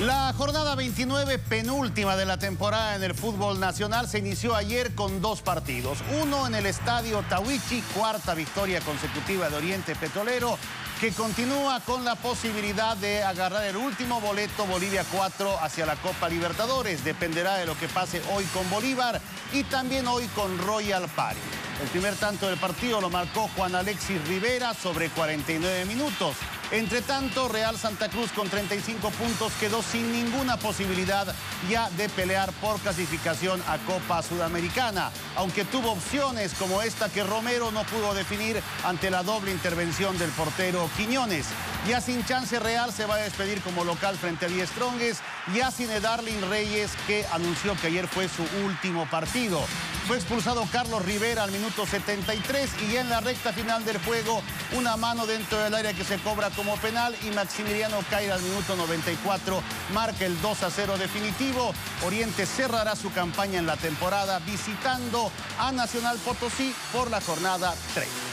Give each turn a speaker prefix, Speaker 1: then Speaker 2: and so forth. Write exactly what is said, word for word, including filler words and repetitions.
Speaker 1: La jornada veintinueve, penúltima de la temporada en el fútbol nacional, se inició ayer con dos partidos. Uno en el estadio Tahuichi, cuarta victoria consecutiva de Oriente Petrolero, que continúa con la posibilidad de agarrar el último boleto Bolivia cuatro hacia la Copa Libertadores. Dependerá de lo que pase hoy con Bolívar y también hoy con Royal Party. El primer tanto del partido lo marcó Juan Alexis Rivera sobre cuarenta y nueve minutos. Entre tanto, Real Santa Cruz con treinta y cinco puntos quedó sin ninguna posibilidad ya de pelear por clasificación a Copa Sudamericana, aunque tuvo opciones como esta que Romero no pudo definir ante la doble intervención del portero Quiñones. Ya sin chance, Real se va a despedir como local frente a Die Strongest, ya sin Darling Reyes, que anunció que ayer fue su último partido. Fue expulsado Carlos Rivera al minuto setenta y tres y ya en la recta final del juego una mano dentro del área que se cobra como penal y Maximiliano Caira al minuto noventa y cuatro marca el dos a cero definitivo. Oriente cerrará su campaña en la temporada visitando a Nacional Potosí por la jornada tres.